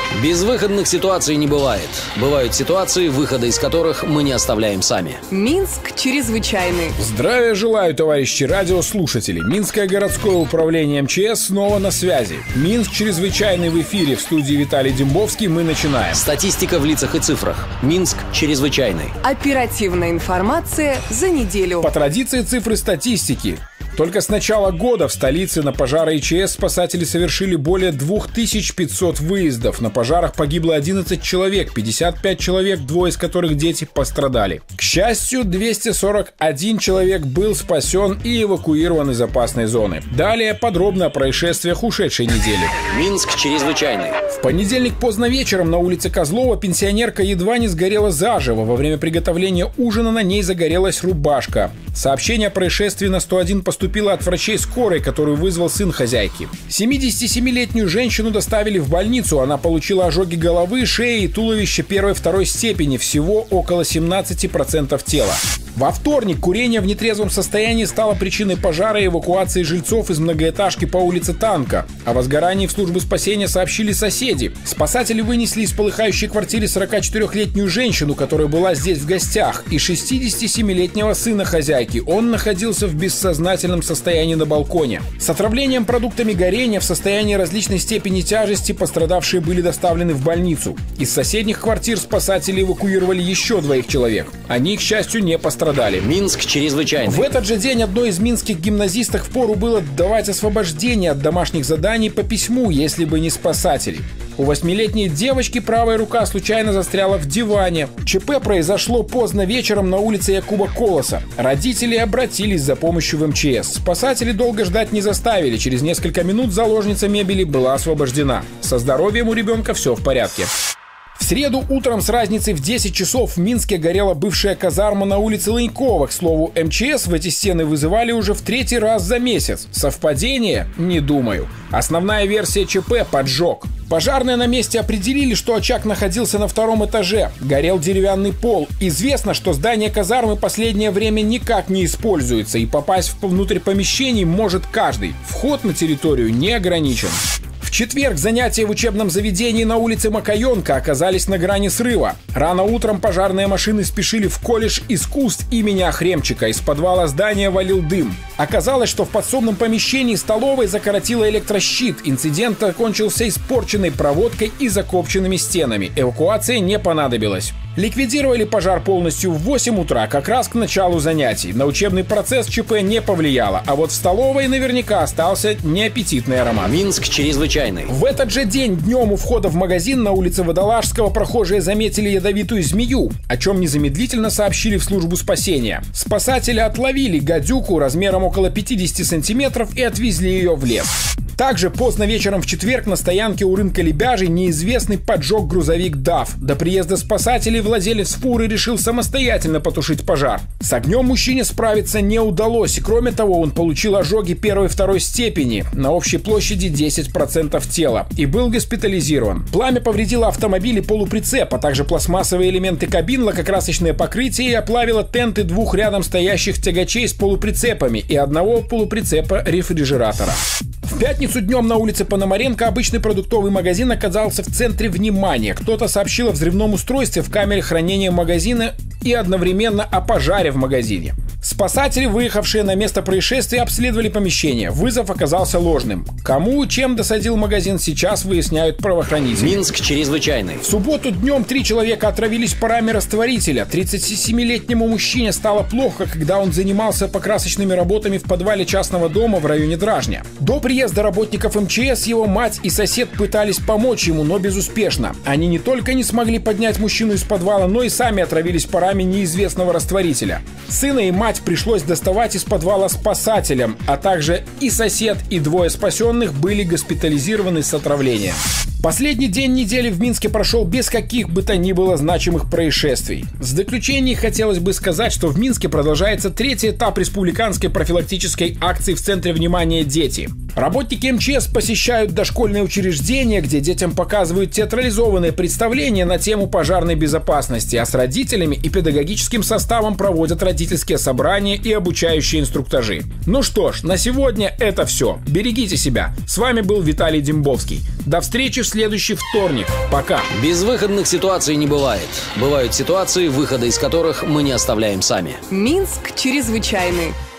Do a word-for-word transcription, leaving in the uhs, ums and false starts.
Безвыходных ситуаций не бывает. Бывают ситуации, выхода из которых мы не оставляем сами. Минск чрезвычайный. Здравия желаю, товарищи радиослушатели. Минское городское управление эм че эс снова на связи. Минск чрезвычайный в эфире. В студии Виталий Дембовский. Мы начинаем. Статистика в лицах и цифрах. Минск чрезвычайный. Оперативная информация за неделю. По традиции цифры статистики. Только с начала года в столице на пожары и че эс спасатели совершили более две тысячи пятьсот выездов. На пожарах погибло одиннадцать человек, пятьдесят пять человек, двое из которых дети, пострадали. К счастью, двести сорок один человек был спасен и эвакуирован из опасной зоны. Далее подробно о происшествиях ушедшей недели. Минск чрезвычайный. В понедельник поздно вечером на улице Козлова пенсионерка едва не сгорела заживо. Во время приготовления ужина на ней загорелась рубашка. Сообщение о происшествии на сто один поступило от врачей скорой, которую вызвал сын хозяйки. семидесятисемилетнюю женщину доставили в больницу. Она получила ожоги головы, шеи и туловища первой и второй степени. Всего около семнадцати процентов тела. Во вторник курение в нетрезвом состоянии стало причиной пожара и эвакуации жильцов из многоэтажки по улице Танка. О возгорании в службу спасения сообщили соседи. Спасатели вынесли из полыхающей квартиры сорокачетырёхлетнюю женщину, которая была здесь в гостях, и шестидесятисемилетнего сына хозяйки. Он находился в бессознательном состоянии на балконе. С отравлением продуктами горения в состоянии различной степени тяжести пострадавшие были доставлены в больницу. Из соседних квартир спасатели эвакуировали еще двоих человек. Они, к счастью, не пострадали. Минск чрезвычайный. В этот же день одной из минских гимназисток впору было давать освобождение от домашних заданий по письму, если бы не спасатели. У восьмилетней девочки правая рука случайно застряла в диване. ЧП произошло поздно вечером на улице Якуба Колоса. Родители обратились за помощью в эм че эс. Спасатели долго ждать не заставили. Через несколько минут заложница мебели была освобождена. Со здоровьем у ребенка все в порядке. В среду утром с разницей в десять часов в Минске горела бывшая казарма на улице Ленькова. К слову, эм че эс в эти стены вызывали уже в третий раз за месяц. Совпадение? Не думаю. Основная версия ЧП – поджог. Пожарные на месте определили, что очаг находился на втором этаже. Горел деревянный пол. Известно, что здание казармы последнее время никак не используется, и попасть внутрь помещений может каждый. Вход на территорию не ограничен. В четверг занятия в учебном заведении на улице Макаенко оказались на грани срыва. Рано утром пожарные машины спешили в колледж искусств имени Охремчика. Из подвала здания валил дым. Оказалось, что в подсобном помещении столовой закоротило электрощит. Инцидент окончился испорченной проводкой и закопченными стенами. Эвакуация не понадобилась. Ликвидировали пожар полностью в восемь утра, как раз к началу занятий. На учебный процесс ЧП не повлияло, а вот в столовой наверняка остался неаппетитный аромат. Минск чрезвычайный. В этот же день днем у входа в магазин на улице Водолажского прохожие заметили ядовитую змею, о чем незамедлительно сообщили в службу спасения. Спасатели отловили гадюку размером около пятидесяти сантиметров и отвезли ее в лес. Также поздно вечером в четверг на стоянке у рынка Лебяжий неизвестный поджег грузовик даф. До приезда спасателей владелец фуры решил самостоятельно потушить пожар. С огнем мужчине справиться не удалось, и кроме того он получил ожоги первой и второй степени на общей площади десять процентов тела и был госпитализирован. Пламя повредило автомобиль и полуприцеп, а также пластмассовые элементы кабин, лакокрасочное покрытие и оплавило тенты двух рядом стоящих тягачей с полуприцепами и одного полуприцепа рефрижератора. В пятницу днем на улице Пономаренко обычный продуктовый магазин оказался в центре внимания. Кто-то сообщил о взрывном устройстве в камере хранения магазина и одновременно о пожаре в магазине. Спасатели, выехавшие на место происшествия, обследовали помещение. Вызов оказался ложным. Кому и чем досадил магазин, сейчас выясняют правоохранители. Минск чрезвычайный. В субботу днем три человека отравились парами растворителя. тридцатисемилетнему мужчине стало плохо, когда он занимался покрасочными работами в подвале частного дома в районе Дражня. До приезда работников эм че эс его мать и сосед пытались помочь ему, но безуспешно. Они не только не смогли поднять мужчину из подвала, но и сами отравились парами неизвестного растворителя. Сына и мать пришлось доставать из подвала спасателям, а также и сосед, и двое спасенных были госпитализированы с отравлением. Последний день недели в Минске прошел без каких бы то ни было значимых происшествий. В заключение хотелось бы сказать, что в Минске продолжается третий этап республиканской профилактической акции в центре внимания «Дети». Работники эм че эс посещают дошкольные учреждения, где детям показывают театрализованные представления на тему пожарной безопасности, а с родителями и педагогическим составом проводят родительские собрания и обучающие инструктажи. Ну что ж, на сегодня это все. Берегите себя. С вами был Виталий Дембовский. До встречи в услышишь в следующий вторник. Пока. Безвыходных ситуаций не бывает. Бывают ситуации, выхода из которых мы не оставляем сами. Минск чрезвычайный.